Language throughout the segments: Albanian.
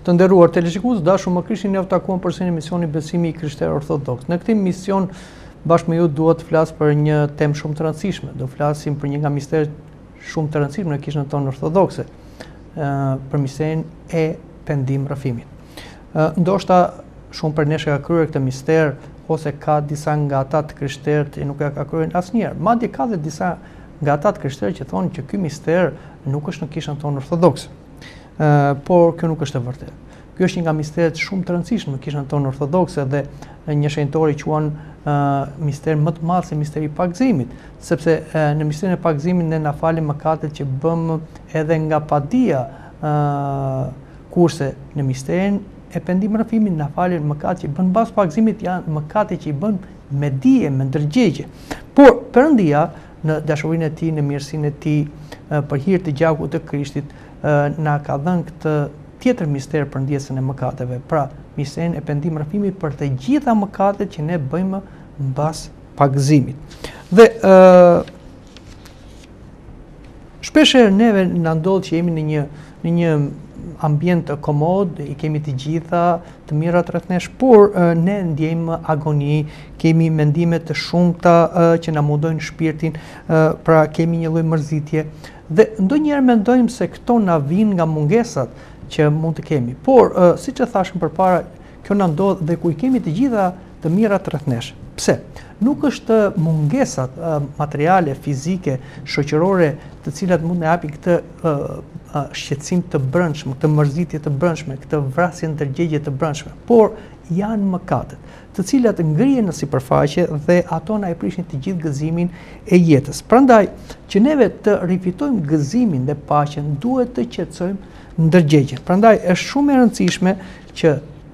Të nderuar teleshikues, dashur më Krishtin, ne u takuam për një emisioni Besimi i Krishterë Orthodoks. Në këtë mision bashkë me ju dua të flas për një temë shumë të rëndësishme. Do flasim për një nga misteret shumë të rëndësishme në kishën tonë ortodokse, për misterin e pendim rrëfimit. Ndoshta shumë për nesh ka kryer këtë mister, ose ka disa nga ata të krishterët që nuk e ka kryer asnjëherë. Madje ka dhe disa nga ata të krishterët që thonë që ky mister nuk është në kishën tonë ortodokse. Por kjo nuk është e vërtetë. Ky është një nga misteret shumë të rëndësishme në kishën tonë ortodokse dhe një shenjtori quan mister më të madh se misteri i pagëzimit, sepse në misterin e pagëzimit ne na falim mëkatet që bëm edhe nga padia, kurse në misterin e pendim rrëfimit na falen mëkatet që bën pas pagëzimit, janë mëkatet që i bën me dije, me ndërgjegje. Por Perëndia në dashurinë e tij, në mirësinë e tij, për hir të gjakut të Krishtit, na ka dhënë këtë tjetër mister për ndjesën e mëkateve, pra misterin e pendim rrëfimit për të gjitha mëkatet që ne bëjmë mbas pagëzimit. Dhe shpeshherë neve na ndodh që jemi në një ambient komod, i kemi të gjitha të mirat rreth nesh, por ne ndjejmë agoni, kemi mendime të shumta që na mundojnë shpirtin, pra kemi një lloj mërzitje dhe ndonjëherë mendojmë se këto na vijnë nga mungesat që mund të kemi. Por siç e thashëm përpara, kjo na ndodh dhe ku i kemi të gjitha të mirat rreth nesh. Pse? Nuk është mungesat materiale, fizike, shoqërore, të cilat mund të japin këtë shqetësim të brendshëm, këtë mërzitje të brendshme, këtë vrasje ndërgjegje të brendshme, por janë mëkatet, të cilat ngrihen në sipërfaqe dhe ato na e prishin të gjithë gëzimin e jetës. Prandaj, që neve të rifitojmë gëzimin dhe paqen, duhet të qetësojmë ndërgjegjen. Prandaj është shumë e rëndësishme që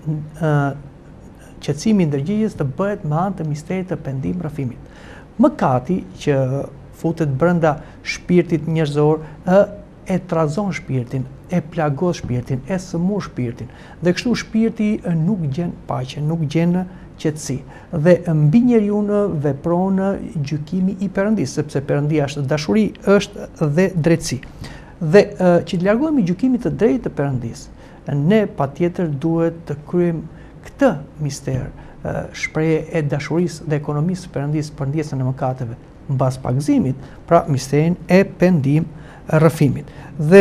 qetësimi i ndërgjegjes të bëhet me anë të misterit të pendim rrëfimit. Mëkati që futet brenda shpirtit njerëzor e trazon shpirtin, e plagos shpirtin, e sëmur shpirtin, dhe kështu shpirti nuk gjen paqe, nuk gjen qetësi. Dhe mbi njeriu vepron gjykimi i Perëndisë, sepse Perëndia është dashuri, është dhe drejtësi. Dhe që të largohemi gjykimit të drejtë të Perëndisë, ne patjetër duhet të kryejmë këtë mister, shprehje e dashurisë dhe ekonomisë së Perëndisë për ndjesën e mëkateve mbas pagëzimit, pra misterin e pendim rrëfimit. Dhe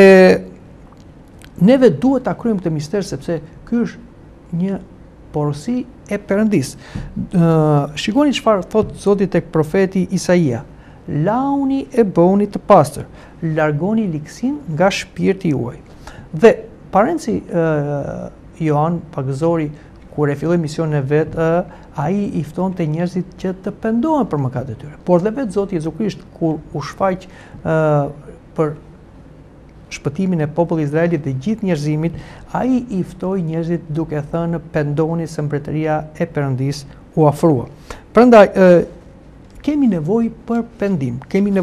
neve duhet ta kryejmë këtë mister sepse ky është një porosi e Perëndisë. Shikoni çfarë thot Zoti tek profeti Isaia: "Launi e bëuni të pastër, largoni liksin nga shpirti juaj." Dhe parenci Johan Pagëzori, kur e filloi misionin e vet, ai i ftonte njerëzit që të pendohen për mëkatet e tyre. Por dhe vetë Zoti Jezu Krisht, kur u shfaq për shpëtimin e popullit Izraelit dhe gjithë njerëzimit, ai i ftoi njerëzit duke thënë: "Pendoni se mbretëria e Perëndisë u afrua." Prandaj kemi nevojë për pendim,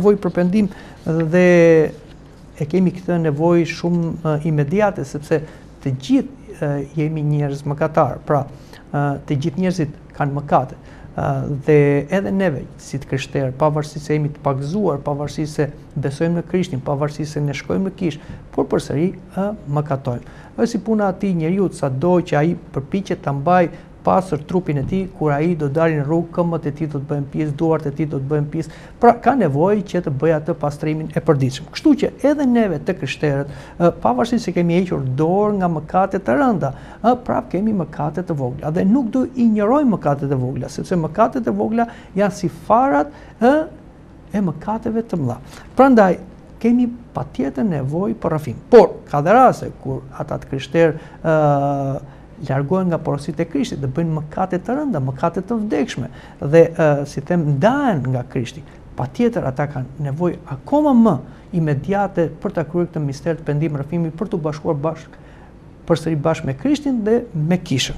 dhe e kemi këtë nevojë shumë imediate, sepse të gjithë jemi njerëz mëkatar, pra të gjithë njerëzit kanë mëkate, dhe edhe neve si të krishterë, pavarësisht se jemi të pagëzuar, pavarësisht se besojmë në Krishtin, pavarësisht se ne shkojmë në kishë, por përsëri mëkatojmë. Është si puna e atij njeriu, sado që ai përpiqet ta mbajë pastër trupin e tij, kur ai do dalë në rrugë, këmbët e tij do të bëhen pjesë, duart e tij do të bëhen pjesë, pra ka nevojë që të bëjë atë pastrimin e përditshëm. Kështu që edhe neve të krishterët, pavarësisht se kemi hequr dorë nga mëkatet të rënda, prap kemi mëkate të vogla, dhe nuk do injorojmë mëkatet e vogla, sepse mëkatet e vogla janë si farat e mëkateve të mëdha. Prandaj kemi patjetër nevojë për rrëfim. Por ka dhe raste kur ata të krishterë largohen nga porositë e Krishtit dhe bëjnë mëkate të rënda, mëkate të vdekshme, dhe si them, ndahen nga Krishti. Patjetër ata kanë nevojë akoma më imediate për ta kryer këtë mister të pendim rrëfimi, për të bashkuar përsëri bashkë me Krishtin dhe me kishën.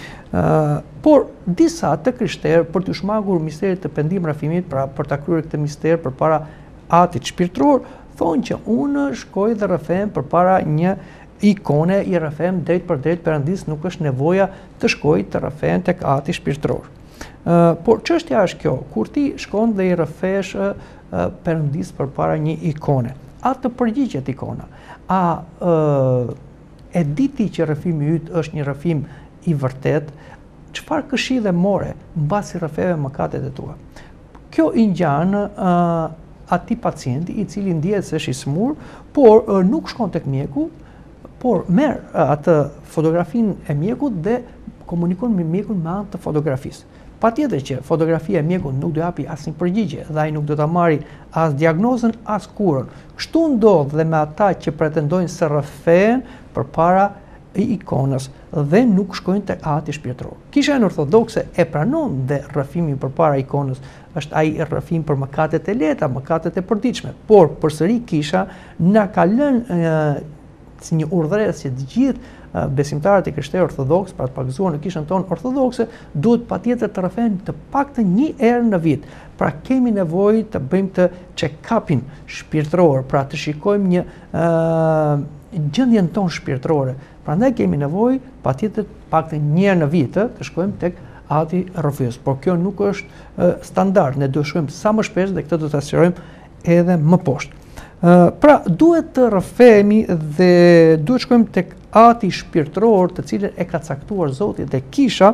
Por disa të krishterë, për të shmangur misterit të pendim rrëfimit, pra për ta kryer këtë mister përpara atit shpirtëror, thonë që unë shkoj dhe rrëfem përpara një ikone, i rrëfem drejt për drejt Perëndisë, nuk është nevoja të shkoj të rrëfem tek ati shpirtëror. Por çështja është kjo: kur ti shkon dhe i rrëfesh Perëndisë përpara një ikone, a të përgjigjet ikona? A e di ti që rrëfimi yt është një rrëfim i vërtet, çfarë këshille more mbasi rrëfeve mëkatet e tua? Kjo i ngjan atij pacienti i cili ndihet se është i smur, por nuk shkon tek mjeku, por merr atë fotografinë e mjekut dhe komunikon me mjekun me anë të fotografisë. Patjetër që fotografia e mjekut nuk do japi asnjë përgjigje dhe ai nuk do ta marrë as diagnozën as kurën. Kështu ndodh dhe me ata që pretendojnë se rrëfehen përpara ikonës dhe nuk shkojnë tek ati shpirtëror. Kisha ortodokse e pranon dhe rrëfimi përpara ikonës është ai rrëfim për mëkatet e lehta, mëkatet e përditshme, por përsëri kisha na ka lënë si një urdhëres që të gjithë besimtarët e Krishterë ortodoks, pra të pakëzuar në kishën tonë ortodokse, duhet patjetër të rrëfehen të paktën një herë në vit. Pra kemi nevojë të bëjmë të check-upin shpirtëror, pra të shikojmë një gjendjen tonë shpirtërore. Prandaj kemi nevojë patjetër paktën një herë në vit të shkojmë tek ati rrëfyes. Por kjo nuk është standard, ne duhet shkojmë sa më shpesh dhe këtë do ta sqarojmë edhe më poshtë. Pra duhet të rrëfehemi dhe duhet shkojmë tek ati shpirtëror të cilën e ka caktuar Zoti dhe kisha,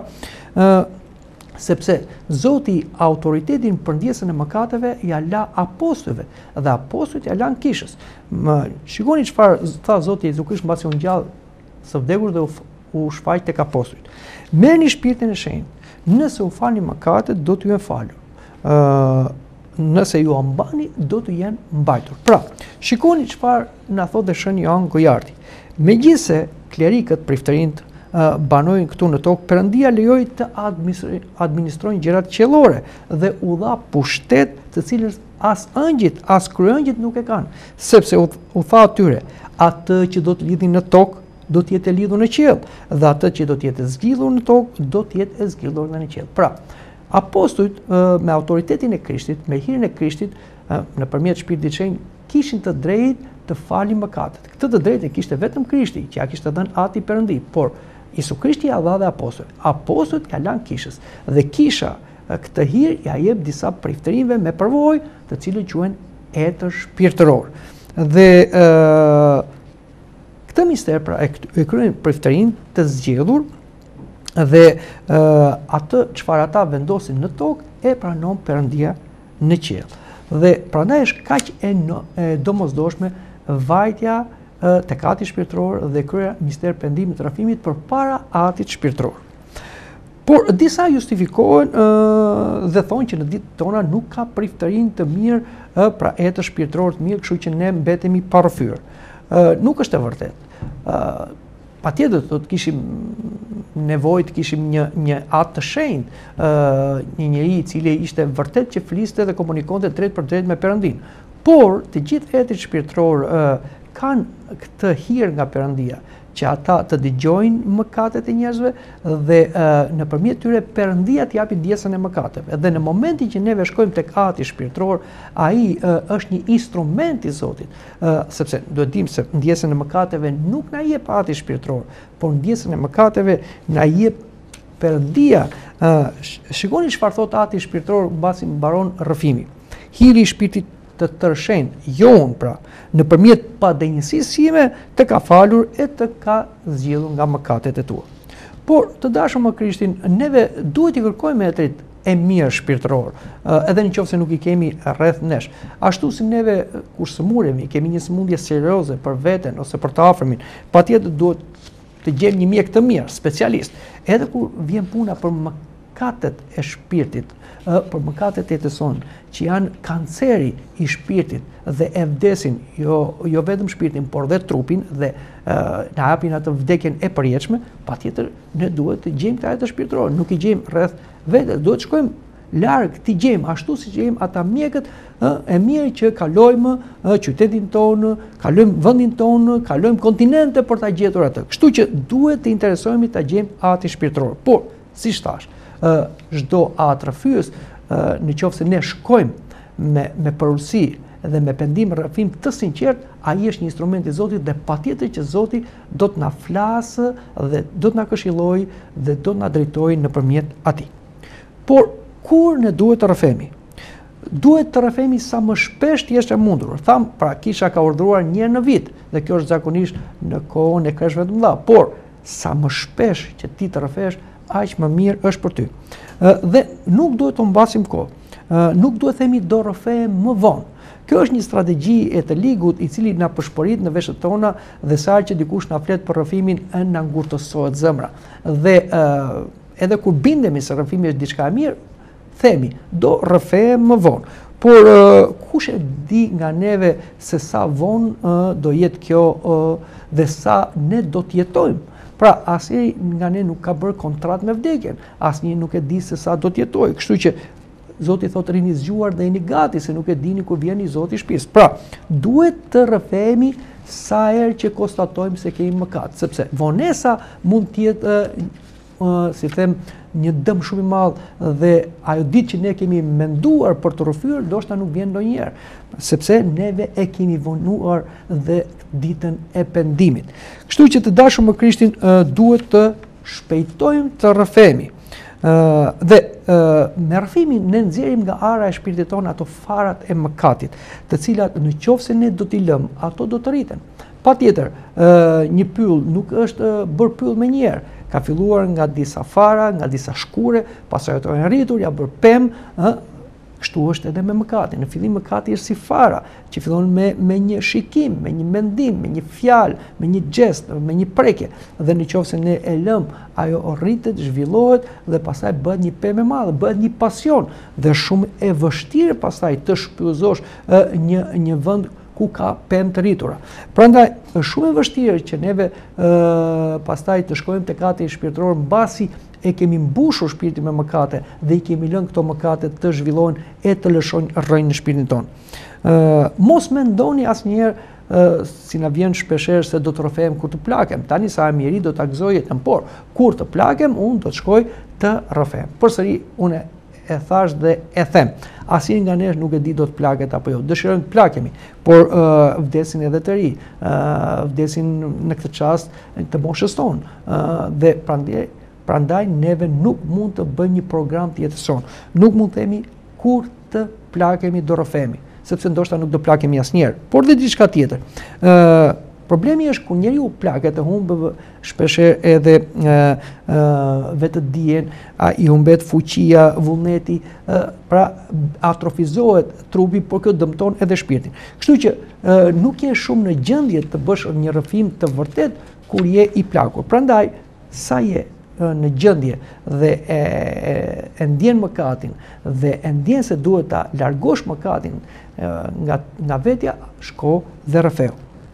sepse Zoti autoritetin për ndjesën e mëkateve ja la apostujve dhe apostujt ja lan kishës. Shikoni çfarë tha Zoti Jezu Krisht mbasi u ngjall së vdekur dhe u shfaq tek apostujt. Merrni shpirtin e shenjtë, nëse u falni mëkatet do t'ju jenë falur. Nëse ju ambani do t'ju jenë mbajtur. Pra, shikoni çfarë na thotë Shën Joan Gojarti. Megjithse klerikët priftërinjt banojnë këtu në tokë, Perëndia lejoi të administrojnë gjërat qiellore dhe u dha pushtet të cilës as ëngjit, as kryeëngjit nuk e kanë, sepse u tha atyre, atë që do të lidhin në tokë do të jetë e lidhur në qiell, dhe atë që do të jetë e zgjidhur në tokë do të jetë e zgjidhur në qiell. Pra, apostujt me autoritetin e Krishtit, me hirin e Krishtit, nëpërmjet Shpirtit të Shenjtë, kishin të drejtë të falin mëkatet. Këtë të drejtë e kishte vetëm Krishti, që ja kishte dhënë ati Perëndi, por Jezu Krishti ja dha dhe apostujt. Apostujt ja lan kishës dhe kisha këtë hir ja jep disa priftërinjve me përvojë, të cilët quhen etër shpirtëror. Dhe këtë mister pra e kryen priftërinjë të zgjedhur dhe atë çfarë ata vendosin në tokë e pranon Perëndia në qiell. Dhe prandaj është kaq e domosdoshme vajtja tek ati shpirtëror dhe kryeja mister pendimit të rrëfimit përpara atit shpirtëror. Por disa justifikohen dhe thonë që në ditët tona nuk ka priftërinj të mirë, pra etër shpirtëror të mirë, kështu që ne mbetemi pa rrëfyer. Nuk është e vërtetë. Patjetër do të kishim nevojë të kishim një atë të shenjtë, një njeri i cili ishte vërtet që fliste dhe komunikonte drejt për drejt me Perëndin. Por të gjithë etët shpirtëror kanë këtë hir nga Perëndia, që ata të dëgjojnë mëkatet e njerëzve dhe nëpërmjet tyre Perëndia t'i japi ndjesën e mëkateve. Dhe në momentin që neve shkojmë tek ati shpirtëror, ai është një instrument i Zotit, sepse duhet dimë se ndjesën e mëkateve nuk na jep ati shpirtëror, por ndjesën e mëkateve na jep Perëndia. Shikoni çfarë thot ati shpirtëror mbasi mbaron rrëfimi. Hiri i shpirtit të tërshenjtë, jon pra, nëpërmjet padenjësisë sime të ka falur e të ka zgjidhur nga mëkatet e tua. Por të dashur me Krishtin, neve duhet i kërkojmë etrit e mirë shpirtëror, edhe nëse nuk i kemi rreth nesh. Ashtu si neve kur sëmuremi, kemi një sëmundje serioze për veten ose për të afërmin, patjetër duhet të gjejmë një mjek të mirë, specialist. Edhe kur vjen puna për mëkatet e shpirtit, për mëkatet e jetëson, që janë kanceri i shpirtit dhe e vdesin jo vetëm shpirtin, por dhe trupin dhe na japin atë vdekjen e përjetshme, patjetër ne duhet të gjejmë këtë atë shpirtëror, nuk i gjejmë rreth vetes, duhet të shkojmë larg, të gjejmë ashtu si gjejmë ata mjekët e mirë që kalojmë qytetin tonë, kalojmë vendin tonë, kalojmë kontinente për ta gjetur atë. Kështu që duhet të interesohemi ta gjejmë atë shpirtëror. Por, siç thash, çdo atë rrëfyes, nëse ne shkojmë me përulsi dhe me pendim rrëfim të sinqert, ai është një instrument i Zotit dhe patjetër që Zoti do të na flasë dhe do të na këshillojë dhe do të na drejtojë nëpërmjet atij. Por kur ne duhet të rrëfehemi? duhet të rrëfemi sa më shpesh të jesh e mundur. Tham, pra kisha ka urdhëruar një herë në vit, dhe kjo është zakonisht në kohën e kreshëve të mëdha, por sa më shpesh që ti të rrëfesh, aq më mirë është për ty. Dhe nuk duhet të mbasim kohë. Nuk duhet themi do rrëfehem më vonë. Kjo është një strategji e të ligut i cili na përshpërit në veshët tona dhe sa që dikush na flet për rrëfimin na ngurtësohet zemra. Dhe edhe kur bindemi se rrëfimi është diçka e mirë, themi do rrëfehem më vonë. Por kush e di nga neve se sa vonë do jetë kjo dhe sa ne do të jetojmë. Pra, asnjë nga ne nuk ka bërë kontratë me vdekjen, asnjë nuk e di se sa do të jetojë. Kështu që Zoti thotë rini zgjuar dhe jeni gati se nuk e dini kur vjen i Zoti i shtëpisë. Pra, duhet të rrëfehemi sa herë që konstatojmë se kemi mëkat, sepse vonesa mund të jetë si them një dëm shumë i madh dhe ajo ditë që ne kemi menduar për të rrëfyer, ndoshta nuk vjen ndonjëherë, sepse neve e kemi vonuar dhe ditën e pendimit. Kështu që të dashur me Krishtin duhet të shpejtojmë të rrëfehemi. Dhe me rrëfimin ne nxjerrim nga ara e shpirtit tonë ato farat e mëkatit, të cilat në qoftë se ne do t'i lëm, ato do të rriten. Patjetër, një pyll nuk është bërë pyll me njerë, ka filluar nga disa fara, nga disa shkure, pastaj ato janë rritur, ja bërë pemë, kështu është edhe me mëkatin. Në fillim mëkati është si fara, që fillon me një shikim, me një mendim, me një fjalë, me një gest, me një prekje. Dhe në qoftë se ne e lëm, ajo rritet, zhvillohet dhe pastaj bëhet një pemë e madhe, bëhet një pasion dhe shumë e vështirë pastaj të shpyzosh një vend ku ka pemë të rritura. Prandaj është shumë e vështirë që neve pastaj të shkojmë tek ati shpirtëror mbasi e kemi mbushur shpirtin me mëkate dhe i kemi lënë këto mëkate të zhvillohen e të lëshojnë rrënjë në shpirtin tonë. Mos mendoni asnjëherë si na vjen shpeshherë se do të rrëfehem kur të plakem. Tani sa e miri do ta gëzoj jetën, por kur të plakem unë do të shkoj të rrëfehem. Përsëri unë e thash dhe e them. Asnjë nga ne nuk e di do të plaket apo jo. Dëshirojmë të plakemi, por vdesin edhe të ri, vdesin në këtë çast të moshës tonë. Dhe prandaj neve nuk mund të bëjmë një program të jetës sonë. Nuk mund të themi kur të plakemi do rrëfehemi, sepse ndoshta nuk do plakemi asnjëherë, por dhe diçka tjetër. Problemi është kur njeriu plaket e humbë shpeshherë edhe vetëdijen, i humbet fuqia, vullneti, pra atrofizohet trupi, por kjo dëmton edhe shpirtin. Kështu që nuk je shumë në gjendje të bësh një rrëfim të vërtet kur je i plakur. Prandaj sa je në gjendje dhe e ndjen mëkatin dhe e ndjen se duhet ta largosh mëkatin nga vetja, shko dhe rrëfehu.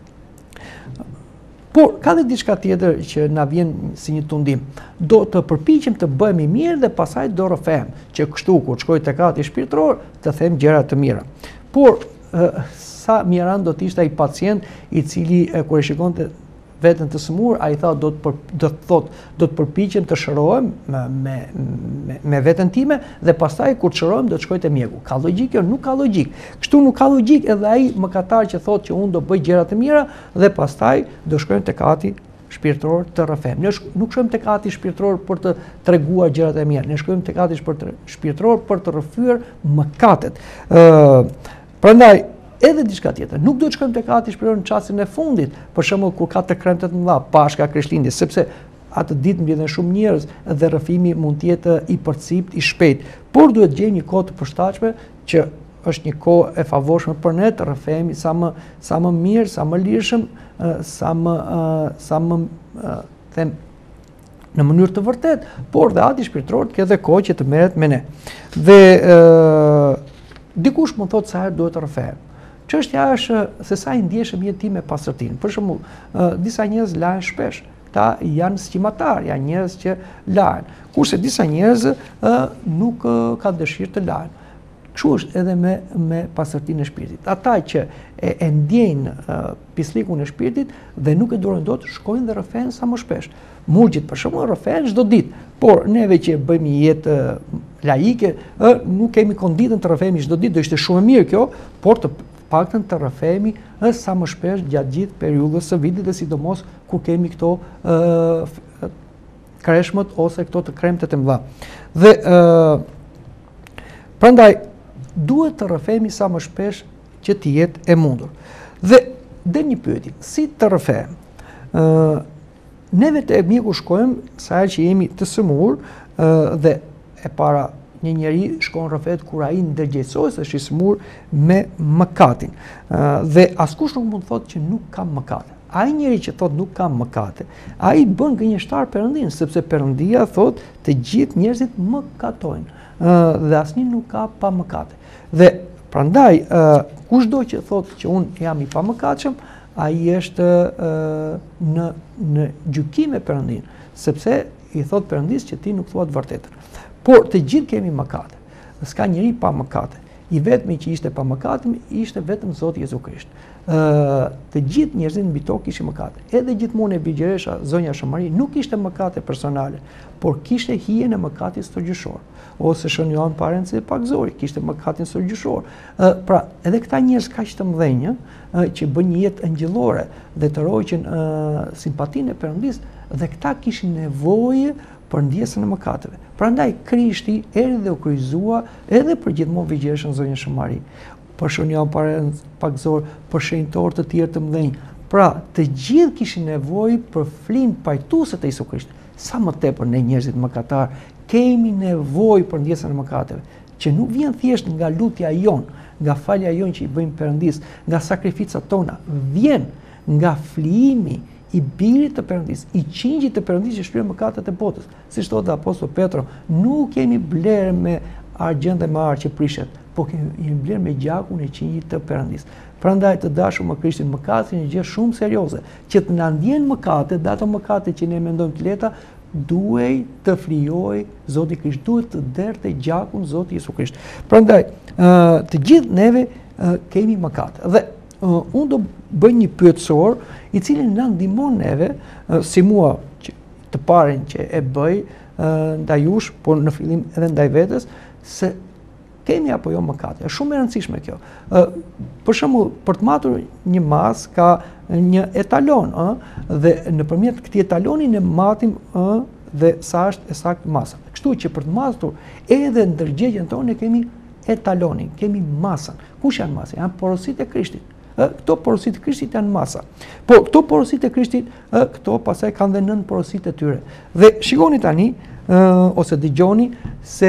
Por ka dhe diçka tjetër që na vjen si një tundim. Do të përpiqem të bëhemi mirë dhe pastaj do rrëfehem, që kështu kur shkoj tek ati shpirtëror të them gjëra të mira. Por sa miran do të ishte ai pacient i cili kur e shikonte veten të smur, ai tha do të përpiqem të shërohem me veten time dhe pastaj kur të shërohem do të shkoj te mjeku. Ka logjik kjo? Nuk ka logjik. Kështu nuk ka logjik edhe ai mëkatar që thotë që unë do bëj gjëra të mira dhe pastaj do shkojmë tek ati shpirtëror të rrëfehem. Ne nuk shkojmë tek ati shpirtëror për të treguar gjërat e mira. Ne shkojmë tek ati shpirtëror për të rrëfyer mëkatet. Prandaj edhe diçka tjetër, nuk do të shkojmë tek ati shpirtëror në çastin e fundit, për shembull kur ka të kremte të mëdha, Pashka, Krishtlindje, sepse atë ditë mbledhen shumë njerëz dhe rrëfimi mund të jetë i përcipt, i shpejt. Por duhet gjejmë një kohë të përshtatshme që është një kohë e favorshme për ne të rrëfehemi sa më mirë, sa më lirshëm, sa më them në mënyrë të vërtet, por dhe ati shpirtëror të ketë kohë që të merret me ne. Dhe dikush mund thotë sa herë duhet të rrëfehem. Çështja është se sa i ndjeshem jetën time pastërtinë. Për shembull, disa njerëz lahen shpesh. Ta janë sqimatar, janë njerëz që lahen. Kurse disa njerëz nuk kanë dëshirë të lahen. Kështu është edhe me pastërtinë e shpirtit. Ata që e ndjejnë pislikun e shpirtit dhe nuk e durojnë dot, shkojnë dhe rrëfehen sa më shpesh. Murgjit për shembull rrëfehen çdo ditë, por neve që bëjmë një jetë laike, nuk kemi konditën të rrëfehemi çdo ditë. Do ishte shumë e mirë kjo, por të paktën të rrëfehemi sa më shpesh gjatë gjithë periudhës së vitit dhe sidomos kur kemi këto kreshmët ose këto të kremtet e mëdha. Dhe prandaj duhet të rrëfehemi sa më shpesh që të jetë e mundur. Dhe një pyetje, si të rrëfehem? Neve te mjeku shkojmë sa herë që jemi të sëmur dhe e para një njeri shkon rrëfet kur ai ndërgjegjësohet se është i smur me mëkatin. Dhe askush nuk mund të thotë që nuk ka mëkate. Ai njeri që thotë nuk ka mëkate, ai bën gënjeshtar Perëndin, sepse Perëndia thotë të gjithë njerëzit mëkatojnë dhe asnjë nuk ka pa mëkate. Dhe prandaj kushdo që thotë që unë jam i pamëkatshëm, ai është në gjykim me Perëndin, sepse i thotë Perëndis që ti nuk thua të vërtetën. Por të gjithë kemi mëkate. S'ka njeri pa mëkate. I vetmi që ishte pa mëkate ishte vetëm Zoti Jezu Krisht. Të gjithë njerëzit mbi tokë kishin mëkate. Edhe gjithmonë e Bigjeresha, zonja Shëmari, nuk kishte mëkate personale, por kishte hijen e mëkatit sotgjyshor. Ose Shën Joan Parenci e Pagzori, kishte mëkatin sotgjyshor. Pra, edhe këta njerëz kaq të mëdhenj që bën një jetë angjëllore dhe të roqin simpatinë e Perëndis, dhe këta kishin nevojë për ndjesën e mëkateve. Prandaj Krishti erdhi dhe u kryqëzua edhe për gjithmonë Bigjereshën zonjën Shëmari, për Shën Joan Parenci Pagzor, për shenjtorë të tjerë të mëdhenj. Pra, të gjithë kishin nevojë për flimë pajtuese të Jezu Krishtit. Sa më tepër ne njerëzit mëkatar kemi nevojë për ndjesën e mëkateve, që nuk vjen thjesht nga lutja jon, nga falja jon që i bëjmë Perëndis, nga sakrificat tona, vjen nga flijimi i birit të Perëndis, i qingjit të Perëndis që shpër mëkatet e botës. Siç thotë apostulli Petro, nuk kemi blerë me argjend dhe me ar që prishet, po kemi blerë me gjakun e qingjit të Perëndis. Prandaj të dashur me Krishtin, mëkati është një gjë shumë serioze, që të na ndjen mëkate, dhe ato mëkate që ne mendojmë të lehta, duhej të flijoj Zoti Krisht, duhet të derte gjakun Zoti Jezu Krisht. Prandaj, të gjithë neve kemi mëkate. Dhe unë do bëj një pyetësor i cili na ndihmon neve, si mua të paren që e bëj ndaj jush, por në fillim edhe ndaj vetes, se kemi apo jo mëkate. Është shumë e rëndësishme kjo. Për shembull, për të matur një mas ka një etalon, dhe nëpërmjet këtij etaloni ne matim dhe sa është e saktë masa. Kështu që për të matur edhe ndërgjegjen tonë ne kemi etalonin, kemi masën. Kush janë masa? Janë porositë e Krishtit. Këto porositë e Krishtit janë masa. Po këto porositë e Krishtit, këto pastaj kanë dhe nën porositë e tyre. Dhe shikoni tani ose dëgjoni se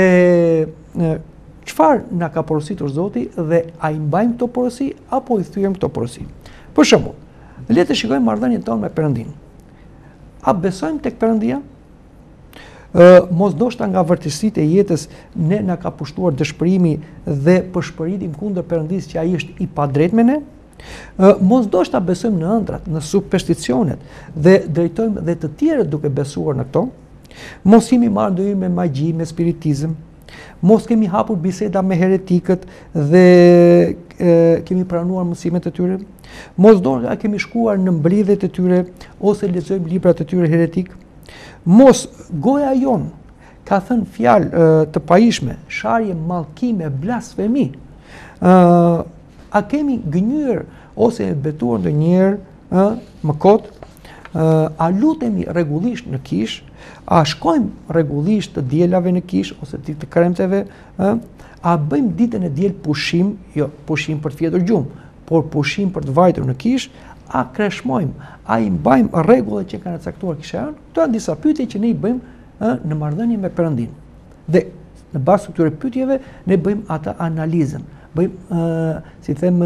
çfarë na ka porositur Zoti dhe a i mbajmë këto porosi apo i thyejmë këto porosi. Për shembull, le të shikojmë marrëdhënien tonë me Perëndin. A besojmë tek Perëndia? Mos ndoshta nga vërtetësitë e jetës ne na ka pushtuar dëshpërimi dhe përshpëritim kundër Perëndis që ai është i padrejtë me ne? Mos ndoshta besojmë në ëndrat, në supersticionet dhe drejtojmë dhe të tjerët duke besuar në këto? Mos jemi marrë ndonjëherë me magji, me spiritizëm? Mos kemi hapur biseda me heretikët dhe kemi pranuar mësimet e tyre? Mos ndoshta kemi shkuar në mbledhjet e tyre ose lexojmë librat e tyre heretik? Mos goja jon ka thënë fjalë të pajishme, sharje, mallkime, blasfemi. A kemi gënyer ose betuar ndonjëherë më kot? A lutemi rregullisht në kish? A shkojmë rregullisht të dielave në kish ose të kremteve? A bëjmë ditën e diel pushim, jo pushim për të fjetur gjumë, por pushim për të vajtur në kish? A kreshmojmë, a i mbajmë rregullat që kanë caktuar kishajon? Këto janë disa pyetje që ne i bëjmë në marrëdhënie me Perëndin. Dhe në bazë të këtyre pyetjeve ne bëjmë atë analizën, bëjmë si them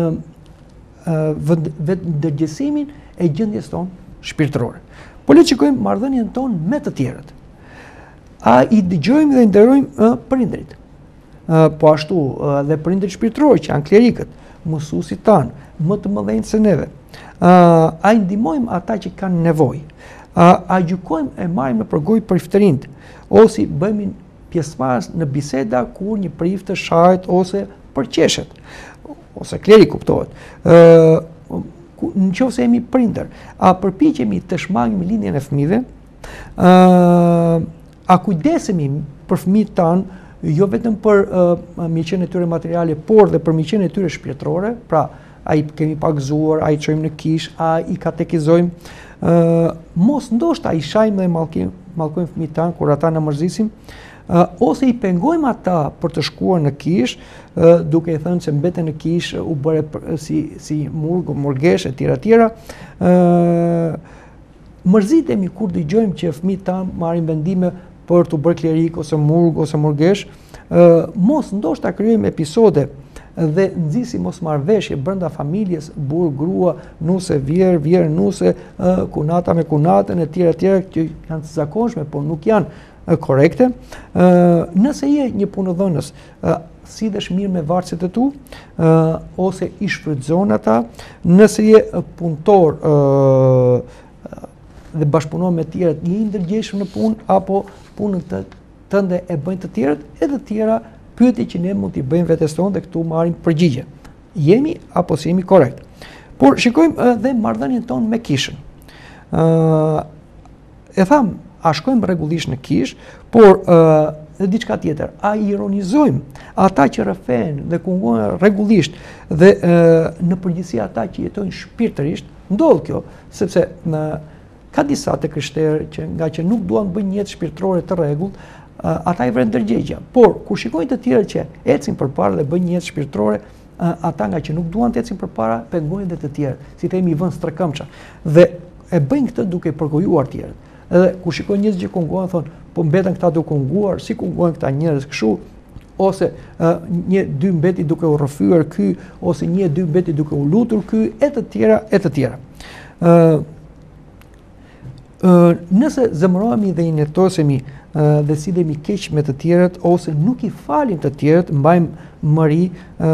vetë ndërgjegjësimin e gjendjes tonë shpirtërore. Po le të shikojmë marrëdhënien tonë me të tjerët. A i dëgjojmë dhe nderojmë prindrit? Po ashtu edhe prindrit shpirtëror që janë klerikët, mësuesit tanë, më të mëdhenj se neve. A i ndihmojmë ata që kanë nevojë? A gjykojmë e marrim në përgojë priftërinë ose bëjmë pjesëmarrës në biseda kur një priftë shahet ose përqeshet, ose kleri kuptohet. Në qoftë se jemi prindër, a përpiqemi të shmangim lindjen e fëmijëve? A kujdesemi për fëmijët tanë, jo vetëm për mirëqenien e tyre materiale, por dhe për mirëqenien e tyre shpirtërore? Pra, a i kemi pagzuar, a i çojmë në kish, a i katekizojmë? Mos ndoshta i shajmë dhe mallkojmë fëmijët tanë kur ata na mërzisin? ose i pengojmë ata për të shkuar në kish, duke i thënë se mbeten në kish u bëre si murg, murgesh e tjera. Mërzitemi kur dëgjojmë që fëmijët tanë marrin vendime për të bërë klerik ose murg ose murgesh, mos ndoshta krijojmë episode dhe nxisim mosmarrveshje brenda familjes, burr, grua, nuse, vjer, nuse, kunata me kunatën e tjera që janë të zakonshme, por nuk janë korrekte. Nëse je një punëdhënës, sillesh mirë me varësit e tu, ose i shfrytëzon ata, nëse je punëtor dhe bashkëpunon me tjerët, je i ndërgjegjshëm në punë apo punën tënde e bëjnë të tjerët, e të tjera pyetje që ne mund t'i bëjmë vetes tonë dhe këtu marrim përgjigje. Jemi apo si jemi korrekt? Por shikojmë dhe marrëdhënien tonë me kishën. E tham, a shkojmë rregullisht në kish, por dhe diçka tjetër, a ironizojmë ata që rrëfen dhe kungojnë rregullisht dhe në përgjithësi ata që jetojnë shpirtërisht, ndodh kjo, sepse ka disa të krishterë që nga që nuk duan të bëjnë jetë shpirtërore të rregullt, ata i vren ndërgjegja. Por kur shikojnë të tjerë që ecin përpara dhe bëjnë jetë shpirtërore, ata nga që nuk duan të ecin përpara, pengojnë dhe të tjerë, si themi i vënë strekëmsha. Dhe e bëjnë këtë duke përgojuar tjerët. Edhe kur shikojnë njerëz që kungojnë, thonë, po mbeten këta duke kunguar, si kungojnë këta njerëz kështu, ose dy mbeti duke u rrëfyer ky, ose dy mbeti duke u lutur ky, e të tjera. Nëse zemërohemi dhe i netosemi dhe sidemi keq me të tjerët, ose nuk i falim të tjerët, mbajmë mëri,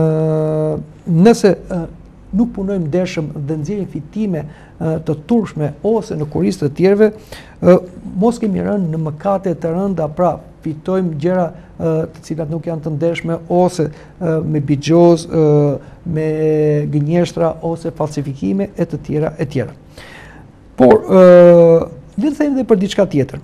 nëse nuk punojmë ndershëm dhe nxjerrim fitime të turpshme ose në kurrizë të tjerëve, mos kemi rënë në mëkate të rënda, pra fitojmë gjëra të cilat nuk janë të ndershme, ose me bixhoz, me gënjeshtra ose falsifikime e të tjera. Por le të them edhe për diçka tjetër.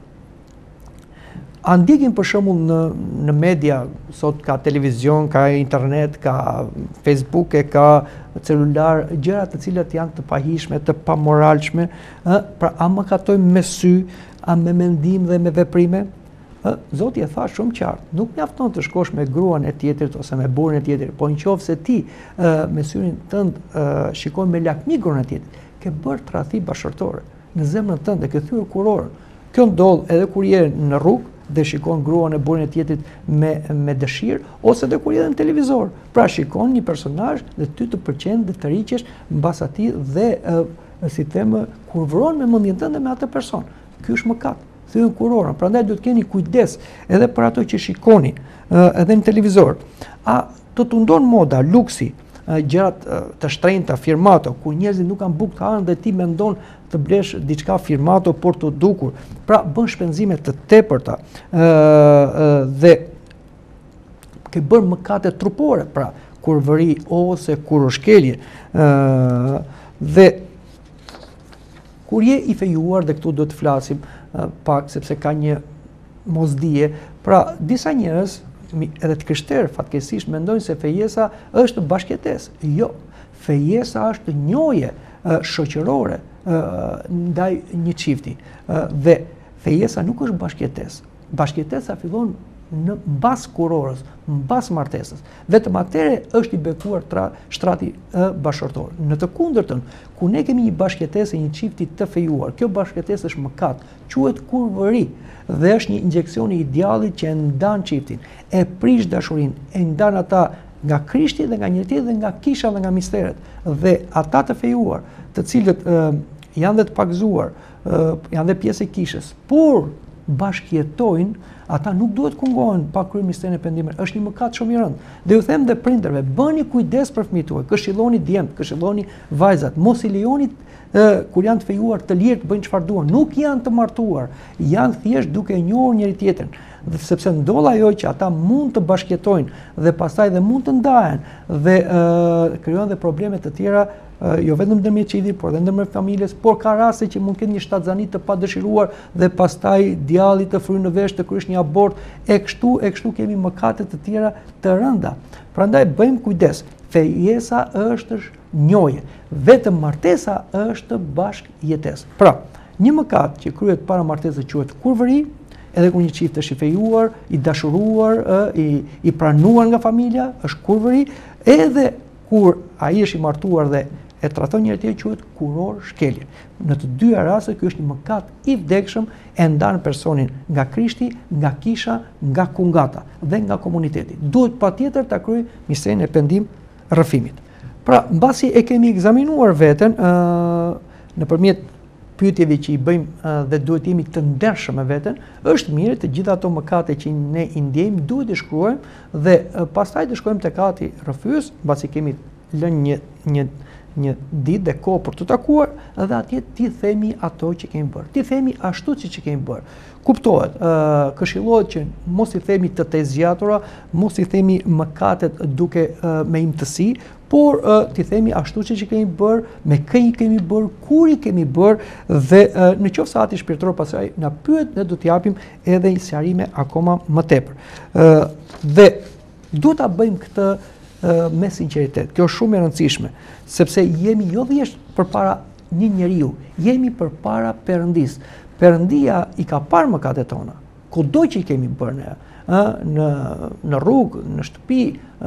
A ndjekim për shembull në media, sot ka televizion, ka internet, ka Facebook, ka celular, gjëra të cilat janë të pahishme, të pamoralshme, pra a mëkatojmë me sy, a me mendim dhe me veprime? Zoti e tha shumë qartë, nuk mjafton të shkosh me gruan e tjetrit ose me burrin e tjetrit, po nëse ti me syrin tënd shikon me lakmi gruan e tjetrit, ke bërë tradhti bashkërtore në zemrën tënde, ke thyer kurorën. Kjo ndodh edhe kur je në rrugë dhe shikon gruan e burrin e tjetrit me dëshirë, ose edhe kur je në televizor. Pra shikon një personazh dhe ty të pëlqen dhe të riqesh mbas atij dhe si them kurvron me mendjen tënde me atë person. Ky është mëkat. Thyen kurorën. Prandaj duhet keni kujdes edhe për ato që shikoni edhe në televizor. A të tundon moda, luksi, gjërat të shtrenjta, firmato, ku njerëzit nuk kanë bukë të hanë dhe ti mendon të blesh diçka firmato por të dukur. Pra bën shpenzime të tepërta dhe ke bërë mëkate trupore, pra kurvëri ose kurrëshkelje. Dhe kur je i fejuar, dhe këtu do të flasim pak sepse ka një mosdije, pra disa njerëz edhe të krishterë fatkeqësisht mendojnë se fejesa është bashkëtesë. Jo, fejesa është njohje shoqërore ndaj një çifti. Dhe fejesa nuk është bashkëtesë. Bashkëtesa fillon në mbas kurorës, mbas martesës. Vetëm atëherë është i bekuar shtrati bashkëtorë. Në të kundërtën, ku ne kemi një bashkëtesë, një çifti të fejuar, kjo bashkëtesë është mëkat, quhet kurvëri dhe është një injeksion i idealit që e ndan çiftin, e prish dashurinë, e ndan ata nga Krishti dhe nga njëri tjetri dhe nga kisha dhe nga misteret. Dhe ata të fejuar, të cilët janë dhe të pagzuar, janë dhe pjesë e kishës, por bashkëjetojnë, ata nuk duhet kungohen pa kryer misterin e pendimit. Është një mëkat shumë i rëndë. Dhe ju them dhe prindërve, bëni kujdes për fëmijët tuaj, këshilloni djemt, këshilloni vajzat, mos i lejoni kur janë të fejuar të lirë të bëjnë çfarë duan. Nuk janë të martuar, janë thjesht duke e njohur njëri tjetrin. Dhe sepse ndodh ajo që ata mund të bashkëjetojnë dhe pastaj dhe mund të ndahen dhe krijojnë dhe probleme të tjera, jo vetëm ndërmjet çiftit, por edhe ndërmjet familjes, por ka raste që mund të ketë një shtatzani të padëshiruar dhe pastaj djalli të frynë në vesh të kryesh një abort, e kështu kemi mëkate të tjera të rënda. Prandaj bëjmë kujdes. Fejesa është njohje, vetëm martesa është bashkëjetesë. Pra, një mëkat që kryhet para martesës quhet kurvëri, edhe kur një çift është i fejuar, i dashuruar, i pranuar nga familja, është kurvëri, edhe kur ai është i martuar dhe e trajton njëri tjetrin quhet kuror shkelje. Në të dyja rastet ky është një mëkat i vdekshëm, e ndan personin nga Krishti, nga kisha, nga kungata dhe nga komuniteti. Duhet patjetër ta kryej misionin e pendim rrëfimit. Pra, mbasi e kemi ekzaminuar veten nëpërmjet pyetjeve që i bëjmë dhe duhet jemi të ndershëm me veten, është mirë të gjitha ato mëkate që ne i ndjejmë duhet i shkruajmë dhe pastaj të shkojmë tek ati rrëfyes, mbasi kemi lënë një ditë dhe kohë për të takuar dhe atje ti themi ato që kemi bërë. Ti themi ashtu siç e kemi bërë. Kuptohet, këshillohet që mos i themi të zgjatura, mos i themi mëkatet duke me imtësi, por ti themi ashtu siç e kemi bërë, me kë i kemi bërë, kur i kemi bërë dhe në qoftë se ati shpirtëror pastaj na pyet, ne do t'i japim edhe sqarime akoma më tepër. Dhe duhet ta bëjmë këtë me sinqeritet. Kjo është shumë e rëndësishme, sepse jemi jo thjesht përpara një njeriu, jemi përpara Perëndis. Perëndia i ka parë mëkatet tona, kudo që i kemi bërë ne, në rrugë, në shtëpi,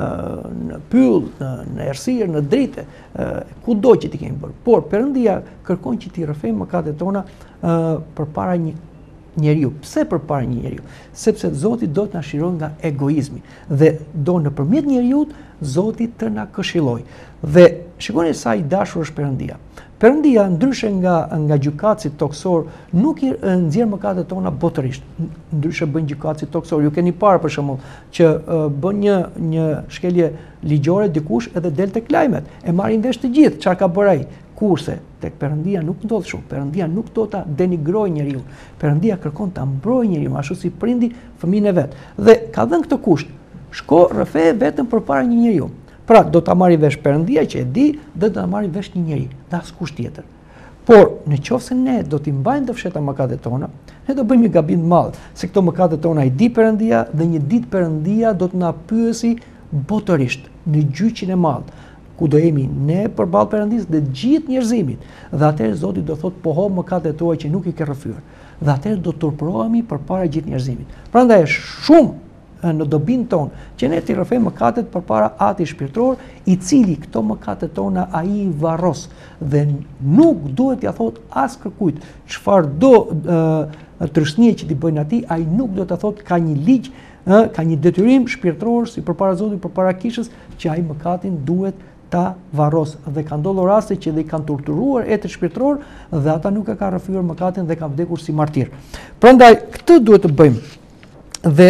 në pyll, në errësirë, në drite, kudo që ti kemi bërë. Por Perëndia kërkon që ti rrëfejmë mëkatet tona përpara një njeriu. Pse përpara një njeriu? Sepse Zoti do të na shirojë nga egoizmi dhe do nëpërmjet njeriu Zoti të na këshillojë. Dhe shikoni sa i dashur është Perëndia. Perëndia, ndryshe nga gjykatësit toksor, nuk i nxjerr mëkatet tona botërisht. Ndryshe bën gjykatësit toksor. Ju keni parë për shembull që bën një shkelje ligjore dikush edhe del tek lajmet. E marrin vesh të gjithë çfarë ka bërë ai. Kurse tek Perëndia nuk ndodh shumë. Perëndia nuk do ta denigrojë njeriu. Perëndia kërkon ta mbrojë njeriu ashtu si prindi fëmijën e vet. Dhe ka dhënë këtë kusht. Shko rrëfe vetëm përpara një njeriu. Pra, do ta marrë vesh Perëndia që e di dhe do ta marrë vesh një njeri, dhe askush tjetër. Por, nëse ne do t'i mbajmë të fsheta mëkatet tona, ne do bëjmë një gabim të madh, se këto mëkatet tona i di Perëndia dhe një ditë Perëndia do të na pyesi botërisht në gjyqin e madh, ku do jemi ne përballë Perëndis dhe gjithë njerëzimit. Dhe atëherë Zoti do thotë poho mëkatet tua që nuk i ke rrëfyer. Dhe atëherë do turpërohemi përpara gjithë njerëzimit. Prandaj është shumë në dobin tonë që ne t'i rrëfejmë mëkatet përpara Ati shpirtëror, i cili këto mëkatet tona ai i varros dhe nuk duhet t'ia thotë as kërkujt çfarë do tërësnie që t'i bëjnë atij, ai nuk do t'a thotë ka një ligj, ka një detyrim shpirtëror si përpara Zotit, përpara kishës, që ai mëkatin duhet ta varros. Dhe ka ndodhur raste që dhe i kanë torturuar etët shpirtëror dhe ata nuk e kanë rrëfyer mëkatin dhe kanë vdekur si martir. Prandaj këtë duhet të bëjmë. Dhe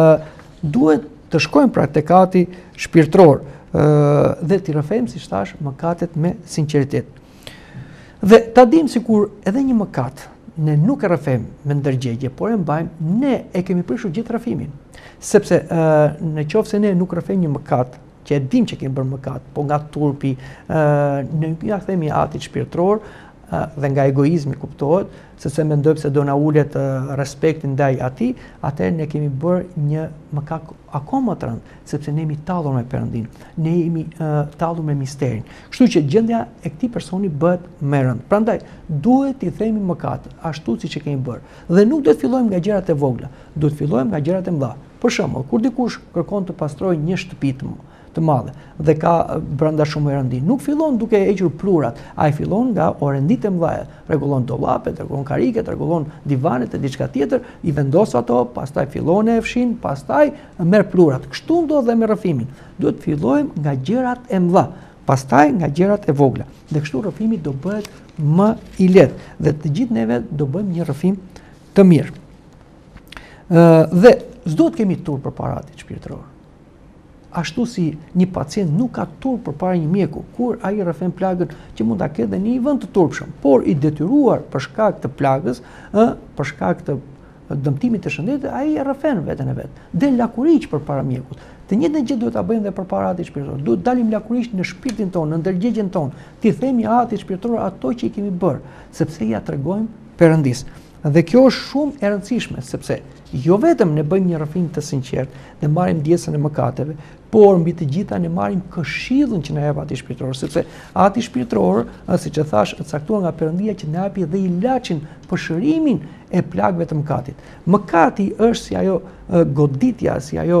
duhet të shkojmë pra tek Ati shpirtëror dhe t'i rrëfejmë, siç thash, mëkatet me sinqeritet. Dhe ta dimë sikur edhe një mëkat ne nuk e rrëfejmë me ndërgjegje, por e mbajmë, ne e kemi prishur gjithë rrëfimin. Sepse nëse ne nuk rrëfejmë një mëkat, që e dimë që kemi bërë mëkat, po nga turpi, ne ja kthemi Atit shpirtëror dhe nga egoizmi kuptohet, sepse mendojmë se do na ulet respekti ndaj atij, atëherë ne kemi bërë një mëkat akoma të rëndë, sepse ne jemi tallur me Perëndin, ne jemi tallur me misterin. Kështu që gjendja e këtij personi bëhet më e rëndë. Prandaj duhet t'i themi mëkat ashtu siç e kemi bërë. Dhe nuk do të fillojmë nga gjërat e vogla, do të fillojmë nga gjërat e mëdha. Për shembull, kur dikush kërkon të pastrojë një shtëpi të madhe dhe ka brenda shumë rëndi, nuk fillon duke hequr plurat, ai fillon nga orendit e mëdha, rregullon dollapet, rregullon kariket, rregullon divanet e diçka tjetër, i vendos ato, pastaj fillon e fshin, pastaj merr plurat. Kështu ndodh dhe me rrëfimin. Duhet fillojmë nga gjërat e mëdha, pastaj nga gjërat e vogla. Dhe kështu rrëfimi do bëhet më i lehtë dhe të gjithë neve do bëjmë një rrëfim të mirë. Dhe s'do të kemi turp përpara Atit shpirtëror. Ashtu si një pacient nuk ka turp përpara një mjeku, kur ai rrëfen plagën që mund ta ketë në një vend të turpshëm, por i detyruar për shkak të plagës, për shkak të dëmtimit të shëndetit, ai e rrëfen veten e vet. Del lakuriq përpara mjekut. Të njëjtën gjë duhet ta bëjmë edhe përpara Atit shpirtëror. Duhet dalim lakuriq në shpirtin tonë, në ndërgjegjen tonë. Ti themi Atit shpirtëror ato që i kemi bërë, sepse ja tregojmë Perëndis. Dhe kjo është shumë e rëndësishme, sepse jo vetëm ne bëjmë një rrëfim të sinqert, ne marrim ndjesën e mëkateve, por mbi të gjitha ne marrim këshillën që na jep Ati Shpirtëror, sepse Ati Shpirtëror, siç e thash, është caktuar nga Perëndia që na japi dhe ilaçin për shërimin e plagëve të mëkatit. Mëkati është si ajo goditja, si ajo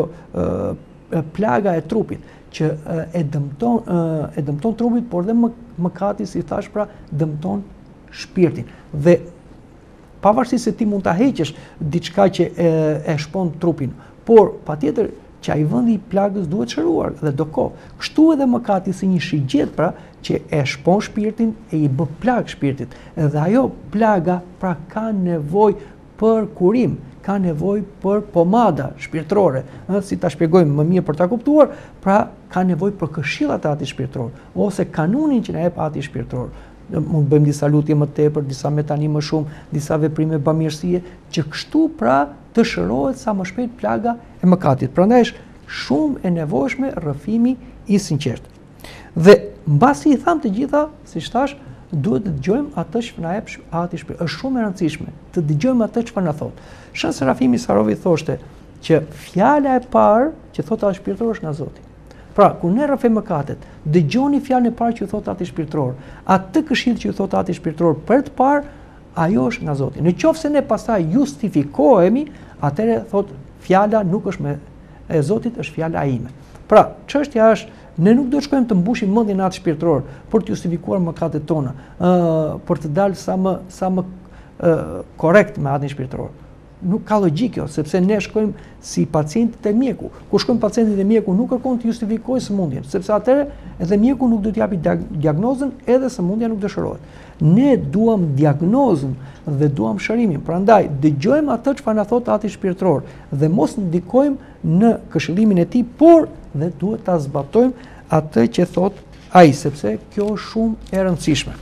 plaga e trupit që e dëmton trupin, por dhe mëkati, si thash, pra dëmton shpirtin. Dhe pavarësisht se ti mund ta heqësh diçka që e shpon trupin, por patjetër që ai vendi i plagës duhet shëruar dhe do kohë. Kështu edhe mëkati si një shigjet pra që e shpon shpirtin e i bë plag shpirtit. Dhe ajo plaga pra ka nevojë për kurim, ka nevojë për pomada shpirtërore, si ta shpjegojmë më mirë për ta kuptuar, pra ka nevojë për këshillat e Atit Shpirtëror ose kanunin që na jep Ati Shpirtëror. Mund bëjmë disa lutje më tepër, disa metani më shumë, disa veprime bamirësie, që kështu pra të shërohet sa më shpejt plaga e mëkatit. Prandaj është shumë e nevojshme rrëfimi i sinqert. Dhe mbasi i tham të gjitha, siç thash, duhet të dëgjojmë atë që na jep Ati Shpirtëror. Është shumë e rëndësishme të dëgjojmë atë çfarë na thot. Shën Serafimi Sarovi thoshte që fjala e parë që thot Ati Shpirtëror është nga Zoti. Pra, kur ne rrëfim mëkatet, dëgjoni fjalën e parë që ju thot Ati Shpirtëror. Atë këshill që ju thot Ati Shpirtëror për të parë, ajo është nga Zoti. Nëse ne pastaj justifikohemi, atëherë thot fjala nuk është e Zotit, është fjala ime. Pra, çështja është, ne nuk do të shkojmë të mbushim mendjen e Atit Shpirtëror për të justifikuar mëkatet tona, për të dalë sa më korrekt me Atin Shpirtëror. Nuk ka logjik kjo, sepse ne shkojmë si pacientët e mjeku. Kur shkojmë pacientët e mjeku nuk kërkon të justifikojë sëmundjen, sepse atëherë edhe mjeku nuk do të japi diagnozën, edhe sëmundja nuk dëshirohet. Ne duam diagnozën dhe duam shërimin. Prandaj dëgjojmë atë çfarë na thot Ati Shpirtëror dhe mos ndikojmë në këshillimin e tij, por dhe duhet ta zbatojmë atë që thot ai, sepse kjo është shumë e rëndësishme.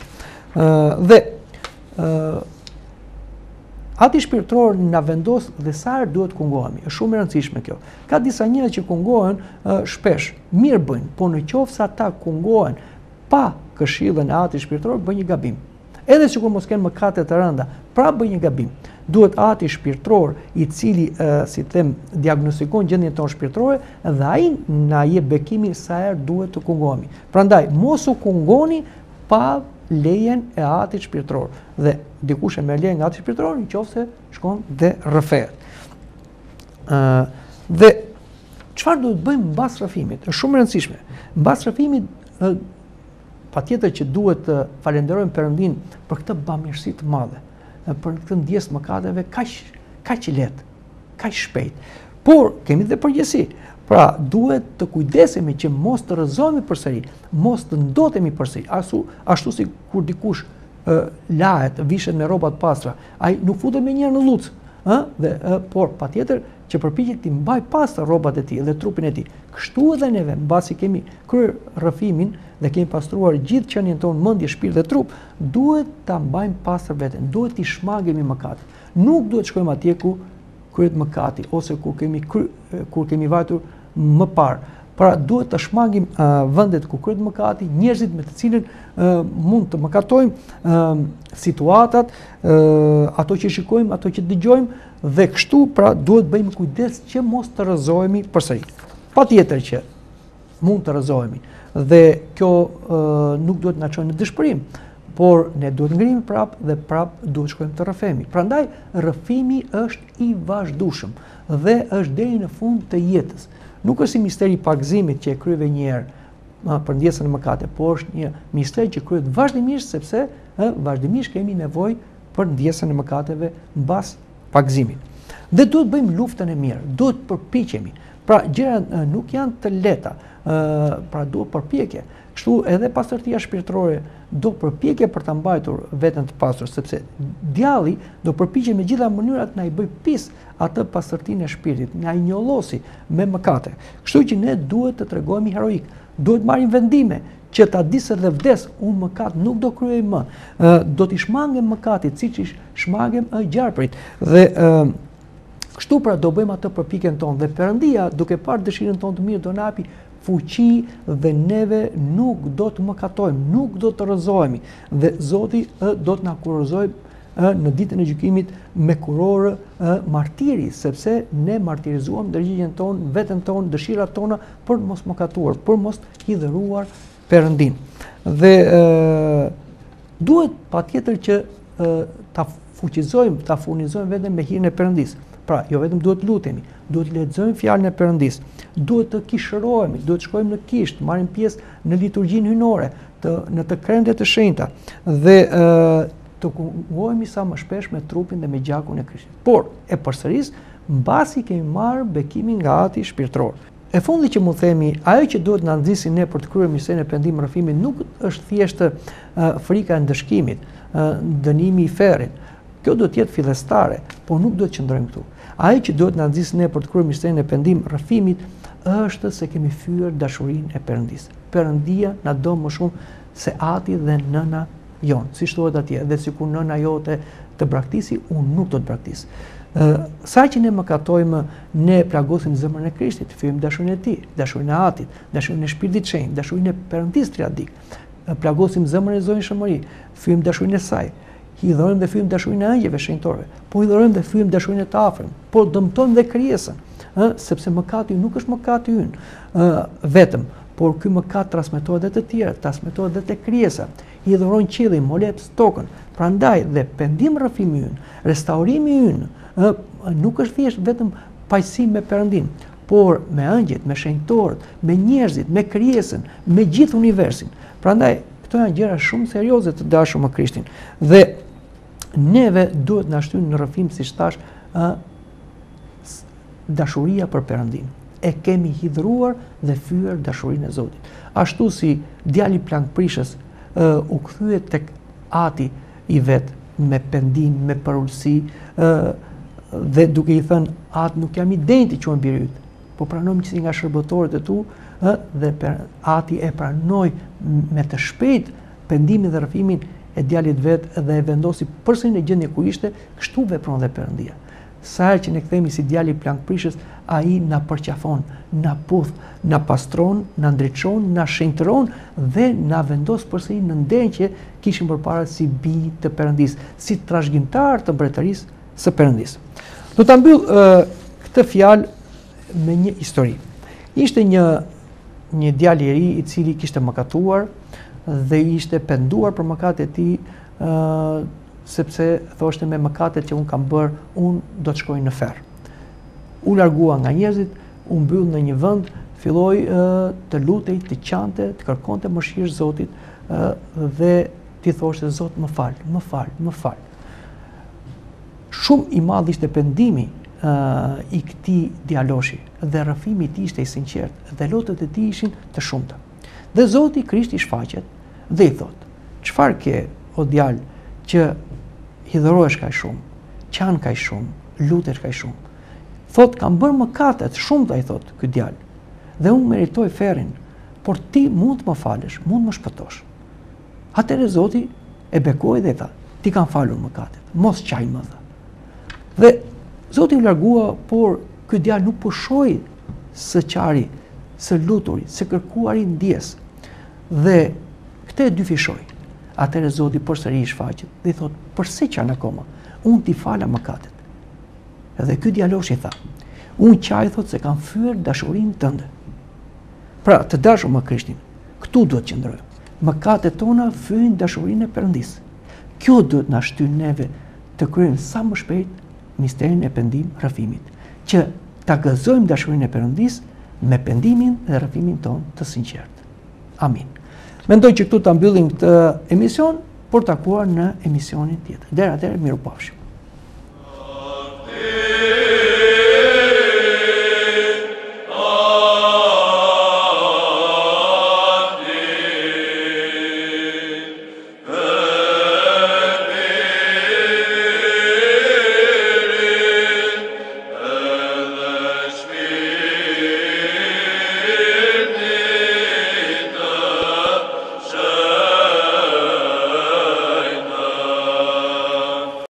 Ati Shpirtëror na vendos dhe sa herë duhet kungohemi. Është shumë e rëndësishme kjo. Ka disa njerëz që kungohen shpesh, mirë bëjnë, por nëse ata kungohen pa këshillën e Ati Shpirtëror, bëjnë një gabim. Edhe sikur mos kenë mëkate të rënda, pra bëjnë një gabim. Duhet Ati Shpirtëror i cili, si them, diagnostikon gjendjen tonë shpirtërore dhe ai na jep bekimin sa herë duhet të kungohemi. Prandaj mos u kungoni pa lejen e Atit Shpirtëror. Dhe dikush e merr lejen nga Ati Shpirtëror nëse shkon dhe rrëfehet. Dhe çfarë duhet bëjmë mbas rrëfimit? Është shumë e rëndësishme. Mbas rrëfimit patjetër që duhet të falenderojmë Perëndin për këtë bamirësi të madhe, për këtë ndjesë mëkateve kaq lehtë, kaq shpejt. Por kemi dhe përgjegjësi. Pra, duhet të kujdesemi që mos të rrëzohemi përsëri, mos të ndotemi përsëri, ashtu si kur dikush lahet, vishet me rroba të pastra, ai nuk futet menjëherë në lutz, por patjetër që përpiqet të mbaj pastër rrobat e tij dhe trupin e tij. Kështu edhe neve, mbasi kemi kryer rrëfimin dhe kemi pastruar gjithë qenien tonë, mendje, shpirt dhe trup, duhet ta mbajmë pastër veten, duhet t'i shmangemi mëkatet. Nuk duhet shkojmë atje ku kryet mëkati ose kur kemi vajtur më parë. Pra duhet të shmangim vendet ku kryet mëkati, njerëzit me të cilën mund të mëkatojmë, situatat, ato që shikojmë, ato që dëgjojmë, dhe kështu pra duhet bëjmë kujdes që mos të rrëzohemi përsëri. Patjetër që mund të rrëzohemi dhe kjo nuk duhet na çojë në dëshpërim, por ne duhet ngrihemi prap dhe prap duhet shkojmë të rrëfehemi. Prandaj rrëfimi është i vazhdueshëm dhe është deri në fund të jetës. Nuk është si misteri i pagëzimit që e kryeve një herë për ndjesën e mëkateve, por është një mister që kryhet vazhdimisht sepse vazhdimisht kemi nevojë për ndjesën e mëkateve mbas pagëzimit. Dhe duhet bëjmë luftën e mirë, duhet përpiqemi. Pra gjërat nuk janë të lehta, pra duhet përpjekje. Kështu edhe pastërtia shpirtërore do përpjekje për ta mbajtur veten të pastër, sepse djalli do përpiqet me gjitha mënyrat na i bëj pis atë pastërtinë e shpirtit, na i njollosi me mëkate. Kështu që ne duhet të tregojmë heroik, duhet marrim vendime që ta di se dhe vdes, unë mëkat nuk do kryej më. Do t'i shmangem mëkatit siç i shmangem gjarprit. Dhe kështu pra do bëjmë atë përpjekjen tonë dhe Perëndia, duke parë dëshirën tonë të mirë, do na japi fuqi dhe neve nuk do të mëkatojmë, nuk do të rrëzohemi dhe Zoti do të na kurorëzojë në ditën e gjykimit me kurorë martiri, sepse ne martirizuam ndërgjigjen tonë, veten tonë, dëshirat tona për mos mëkatuar, për mos hidhëruar Perëndin. Dhe duhet patjetër që ta fuqizojmë, ta furnizojmë veten me hirin e Perëndis. Pra, jo vetëm duhet lutemi, duhet lexojmë fjalën e Perëndis, duhet të kishërohemi, duhet të shkojmë në kisht, marrim pjesë në liturgjinë hynore, në të kremtet e shenjta dhe të kungohemi sa më shpesh me trupin dhe me gjakun e Krishtit. Por, e përsëris, mbasi kemi marrë bekimin nga Ati shpirtëror. E fundi që mund themi, ajo që duhet na nxjisë ne për të kryer mirësinë e pendim rrëfimit nuk është thjesht frika e ndëshkimit, dënimi i ferrit. Kjo duhet të jetë fillestare, por nuk duhet të qëndrojmë këtu. Ajo që duhet na nxjisë ne për të kryer mirësinë e pendim rrëfimit është se kemi fyer dashurinë e Perëndis. Perëndia na do më shumë se Ati dhe nëna jon, siç thuhet atje, dhe sikur nëna jote të braktisi, unë nuk do të braktis. Sa që ne mëkatojmë, ne plagosim zemrën e Krishtit, fyejmë dashurinë e Tij, dashurinë e Atit, dashurinë e Shpirtit të Shenjtë, dashurinë e Perëndisë triadik. Plagosim zemrën e Zonjshmëri, fyejmë dashurinë e Saj. Hidhërojmë dhe fyejmë dashurinë e angjëve shenjtorëve, po hidhërojmë dhe fyejmë dashurinë e të afërm, po dëmtojmë dhe krijesën, sepse mëkati nuk është mëkati ynë vetëm, por ky mëkat transmetohet edhe të tjerë, transmetohet edhe te krijesa. Hidhërojnë qiellin, moleps tokën. Prandaj dhe pendim rrëfimi ynë, restaurimi ynë, nuk është thjesht vetëm pajësim me Perëndin, por me angjëjt, me shenjtorët, me njerëzit, me krijesën, me gjithë universin. Prandaj këto janë gjëra shumë serioze të dashur me Krishtin. Dhe neve duhet na shtyjnë në rrëfim, siç thash, dashuria për Perëndin. E kemi hidhruar dhe fyer dashurinë e Zotit. Ashtu si djali plankprishës u kthye tek Ati i vet me pendim, me përulësi, dhe duke i thënë, Atë nuk jam i denjtë quhen biri yt, po pranojmë që si nga shërbëtorët e tu, dhe Ati e pranoi me të shpejt pendimin dhe rrëfimin e djalit vet dhe e vendosi përsëri në gjendje ku ishte, kështu vepron dhe Perëndia. Sa herë që ne kthehemi si djali i plankprishës, ai na përqafon, na puth, na pastron, na ndriçon, na shenjtëron dhe na vendos përsëri në ndenjë që kishim përpara si bij të Perëndisë, si trashëgimtar të mbretërisë së Perëndisë. Do ta mbyll këtë fjalë me një histori. Ishte një djalë i ri i cili kishte mëkatuar dhe ishte penduar për mëkatet e tij, sepse thoshte me mëkatet që unë kam bërë, unë do të shkoj në ferr. U largua nga njerëzit, u mbyll në një vend, filloi të lutej, të qante, të kërkonte mëshirë Zotit dhe t'i thoshte Zot më fal, më fal, më fal. Shumë i madh ishte pendimi i këtij djaloshi dhe rrëfimi i tij ishte i sinqertë dhe lotët e tij ishin të shumta. Dhe Zoti Krisht i shfaqet dhe i thot: "Çfarë ke, o djalë, që hidhërohesh kaq shumë, qan kaq shumë, lutesh kaq shumë?" Thot, "Kam bërë mëkatet shumta", i thot ky djalë, "dhe unë meritoj ferrin, por ti mund të më falësh, mund të më shpëtosh." Atëherë Zoti e bekoi dhe tha: "Ti kam falur mëkatet, mos qaj më dha." Dhe Zoti u largua, por ky djalë nuk pushoi së qari, së luturi, së kërkuari ndjes. Dhe këtë e dyfishoi. Atëherë Zoti përsëri i shfaqet dhe i thot: "Pse qan akoma? Unë t'i fala mëkatet." Edhe ky djalosh i tha: "Unë qaj, thot, se kam fyer dashurinë tënde." Pra, të dashur me Krishtin, këtu duhet të qëndrojmë. Mëkatet tona fyejnë dashurinë e Perëndisë. Kjo duhet na shtyjë neve të kryejmë sa më shpejt misterin e pendim rrëfimit, që ta gëzojmë dashurinë e Perëndisë me pendimin dhe rrëfimin ton të sinqert. Amin. Mendoj që këtu ta mbyllim këtë emision, por takuar në emisionin tjetër. Deri atëherë, mirupafshim.